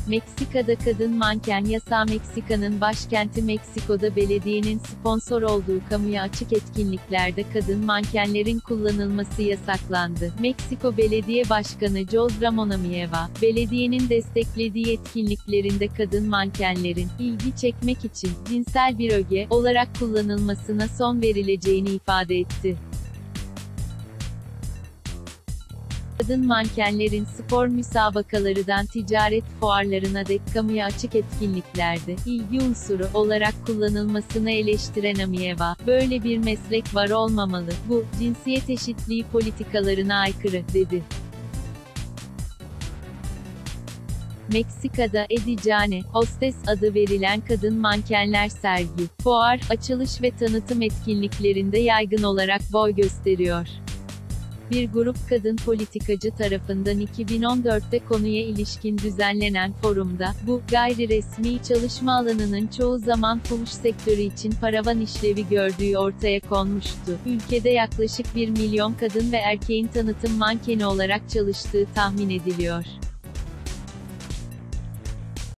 Meksika'da kadın manken yasağı. Meksika'nın başkenti Meksiko'da belediyenin sponsor olduğu kamuya açık etkinliklerde kadın mankenlerin kullanılması yasaklandı. Meksiko Belediye Başkanı Jose Ramon Amieva, belediyenin desteklediği etkinliklerinde kadın mankenlerin, ilgi çekmek için, cinsel bir öge olarak kullanılmasına son verileceğini ifade etti. Kadın mankenlerin spor müsabakalarından ticaret fuarlarına dek kamuya açık etkinliklerde, ilgi unsuru olarak kullanılmasını eleştiren Amieva, böyle bir meslek var olmamalı, bu, cinsiyet eşitliği politikalarına aykırı, dedi. Meksika'da Edicane, Hostes adı verilen kadın mankenler sergi, fuar, açılış ve tanıtım etkinliklerinde yaygın olarak boy gösteriyor. Bir grup kadın politikacı tarafından 2014'te konuya ilişkin düzenlenen forumda, bu, gayri resmi çalışma alanının çoğu zaman fuhuş sektörü için paravan işlevi gördüğü ortaya konmuştu. Ülkede yaklaşık 1 milyon kadın ve erkeğin tanıtım mankeni olarak çalıştığı tahmin ediliyor.